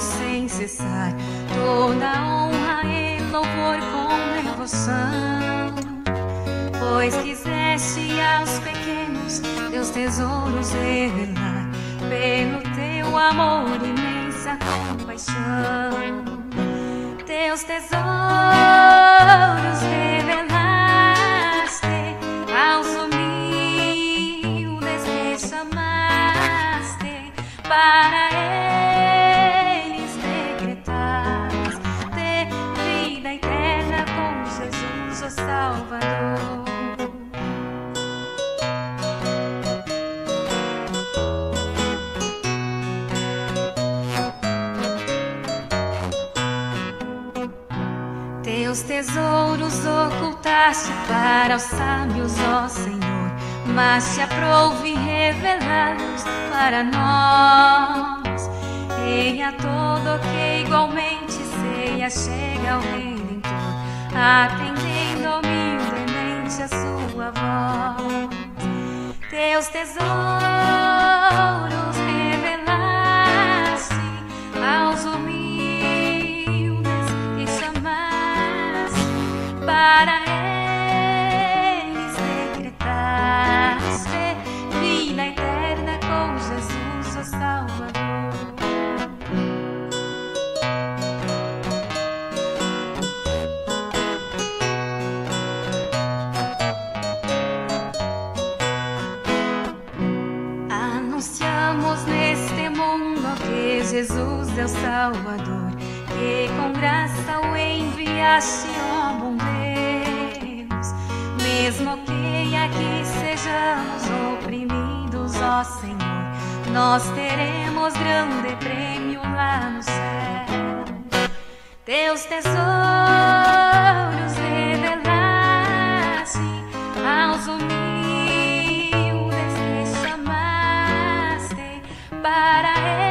sem cessar toda honra e louvor com devoção. Pois quiseste aos pequenos teus tesouros revelar, pelo teu amor imensa compaixão. Teus tesouros revelaste aos humildes que chamaste, para eles decretaste vida eterna com Jesus, o Salvador. Teus tesouros ocultaste para os sábios, ó Senhor, mas te aprouve revelá-los para nós. E a todo que igualmente se chega ao Redentor, atendendo humildemente a sua voz. Teus tesouros revelaste aos humildes que chamaste, para eles decretaste vida eterna com Jesus, o Salvador. Anunciamos neste mundo que Jesus é o Salvador, que com graça o enviaste, ó bom Deus. Mesmo que aqui sejamos oprimidos, ó Senhor, nós teremos grande prêmio lá no céu. Teus tesouros revelaste aos humildes que chamaste, para